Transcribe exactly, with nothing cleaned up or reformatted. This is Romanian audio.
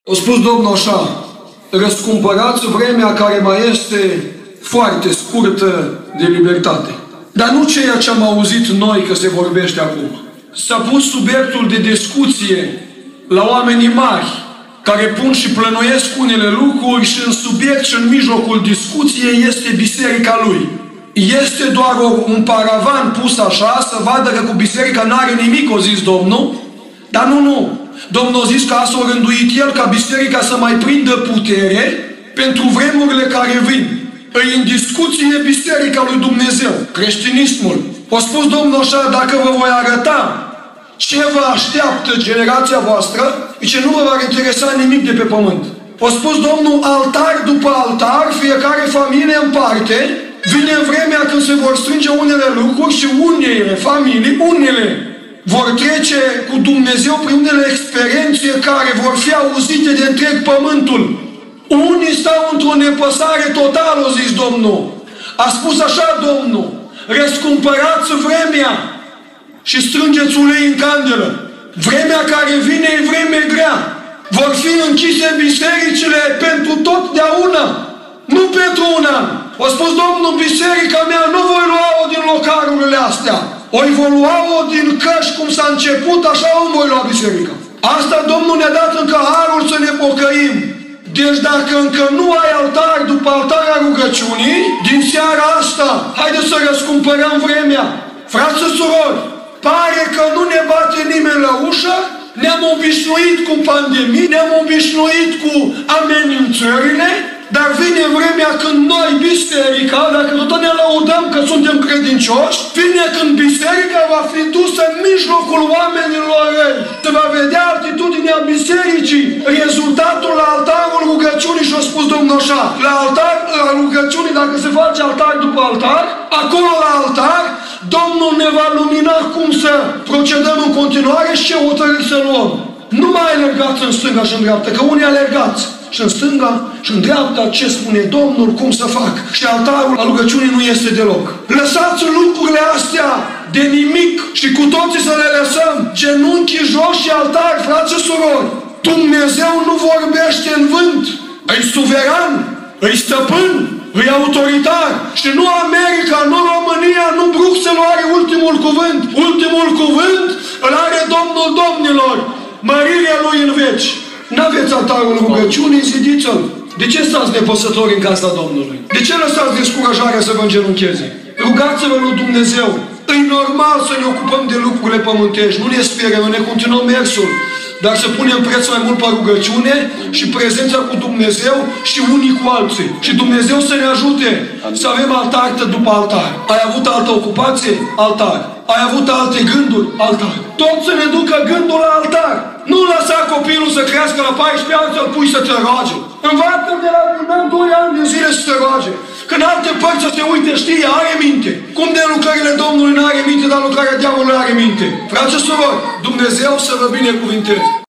A spus Domnul așa: răscumpărați vremea care mai este foarte scurtă de libertate. Dar nu ceea ce am auzit noi că se vorbește acum. S-a pus subiectul de discuție la oamenii mari, care pun și plănuiesc unele lucruri și în subiect și în mijlocul discuției este biserica lui. Este doar un paravan pus așa, să vadă că cu biserica n-are nimic, o zis Domnul. Dar nu, nu. Domnul a zis că asta a rânduit El ca biserica să mai prindă putere pentru vremurile care vin. Îi în discuție biserica lui Dumnezeu, creștinismul. A spus Domnul așa: dacă vă voi arăta ce vă așteaptă generația voastră, zice, nu vă va interesa nimic de pe pământ. A spus Domnul: altar după altar, fiecare familie în parte, vine vremea când se vor strânge unele lucruri și unele familii, unele vor trece cu Dumnezeu prin unele experiențe care vor fi auzite de întreg pământul. Unii stau într-o nepăsare totală, a zis Domnul. A spus așa Domnul: răscumpărați vremea și strângeți ulei în candelă. Vremea care vine e vreme grea. Vor fi închise bisericile pentru totdeauna, nu pentru un an. A spus Domnul: biserica mea nu voi lua-o din localurile astea. Oi voi lua-o din căști cum s-a început, așa o voi lua biserica. Asta Domnul ne-a dat încă harul să ne pocăim. Deci dacă încă nu ai altar după altar a rugăciunii, din seara asta, haideți să răscumpărăm vremea. Frați și surori, pare că nu ne bate nimeni la ușă, ne-am obișnuit cu pandemii, ne-am obișnuit cu amenințările, dar vine vremea când noi, biserica, dacă tot ne lăudăm că suntem credincioși, vine când biserica va fi dusă în mijlocul oamenilor răi. Se va vedea atitudinea bisericii, rezultatul la altarul rugăciunii. Și a spus Domnul așa: la altar, la rugăciunii, dacă se face altar după altar, acolo la altar, Domnul ne va lumina cum să procedăm în continuare și ce hotărâri să luăm. Nu mai alergați în stânga și în dreapta, că unii alergați și în stânga și în dreapta ce spune Domnul cum să fac. Și altarul al rugăciunii nu este deloc. Lăsați lucrurile astea de nimic și cu toții să le lăsăm. Genunchi jos și altar, frați și surori. Dumnezeu nu vorbește în vânt. E suveran, e stăpân, e autoritar. Și nu America, nu România, nu Bruxelles are ultimul cuvânt. Ultimul cuvânt îl are Domnul Domnilor. Mărirea Lui în veci. N-aveți altarul rugăciunii, zidiți-l. De ce stați nepăsători în casa Domnului? De ce lăsați descurajarea să vă îngenuncheze? Rugați-vă lui Dumnezeu. E normal să ne ocupăm de lucrurile pământești. Nu ne spieră, noi ne continuăm mersul. Dar să punem preț mai mult pe rugăciune și prezența cu Dumnezeu și unii cu alții. Și Dumnezeu să ne ajute să avem altar după altar. Ai avut altă ocupație? Altar. Ai avut alte gânduri? Altar. Tot să ne ducă gândul la altar. Nu lăsa copilul să crească la paisprezece ani să-l pui să te roage. Învață-l de la un an, doi ani de zile să te roage. Când alte părți să te uite, știe, are minte. Cum de lucrările Domnului nu are minte, dar lucrarea diavolului are minte. Frați și surori, Dumnezeu să vă binecuvinteze.